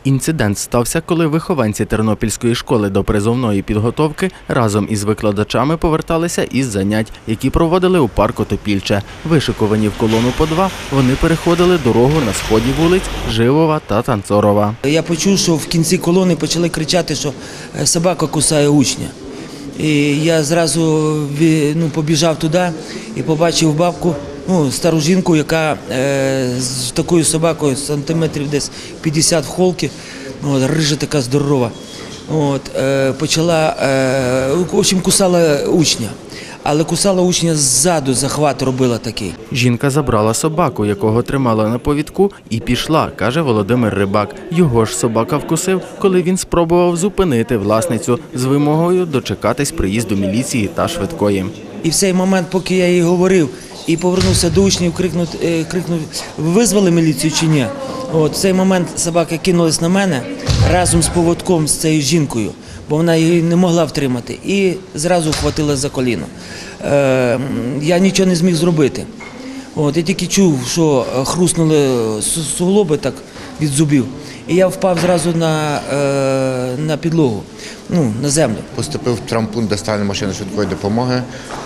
Інцидент стався, коли вихованці Тернопільської школи допризовної підготовки разом із викладачами поверталися із занять, які проводили у парку Топільче. Вишикувані в колону по два, вони переходили дорогу на сході вулиць Живова та Танцорова. Я почув, що в кінці колони почали кричати, що собака кусає учня. І я зразу побіжав туди і побачив бабку, стару жінку, яка з такою собакою, сантиметрів десь 50 в холці, рижа така здорова, почала, в общем, кусала учня. Але кусала учня ззаду, захват робила такий. Жінка забрала собаку, якого тримала на повідку, і пішла, каже Володимир Рибак. Його ж собака вкусив, коли він спробував зупинити власницю з вимогою дочекатись приїзду міліції та швидкої. І в цей момент, поки я їй говорив і повернувся до учнів, крикнув, визвали міліцію чи ні? В цей момент собака кинулась на мене разом з поводком з цією жінкою, бо вона її не могла втримати, і зразу вхватила за коліно. Я нічого не зміг зробити. Я тільки чув, що хруснули суглоби так від зубів, і я впав зразу на підлогу, на землю. Поступив в травмпункт доставлення машини швидкої допомоги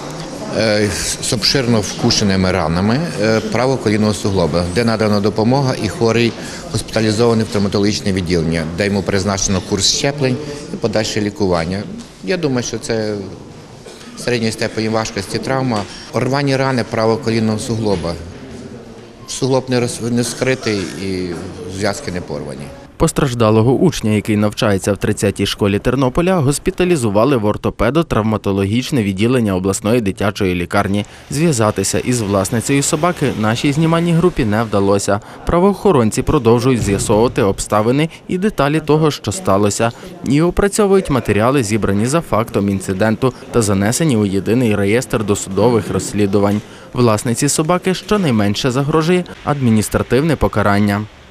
з обширно вкушеними ранами правого колінного суглоба, де надана допомога, і хворий госпіталізований в травматологічне відділення, де йому призначено курс щеплень і подальше лікування. Я думаю, що це середньої степені важкості травма. Рвані рани правого колінного суглоба. Суглоб не скритий і зв'язки не порвані. Постраждалого учня, який навчається в 30-й школі Тернополя, госпіталізували в ортопедо-травматологічне відділення обласної дитячої лікарні. Зв'язатися із власницею собаки нашій знімальній групі не вдалося. Правоохоронці продовжують з'ясовувати обставини і деталі того, що сталося, і опрацьовують матеріали, зібрані за фактом інциденту та занесені у єдиний реєстр досудових розслідувань. Власниці собаки щонайменше загрожує адміністративне покарання.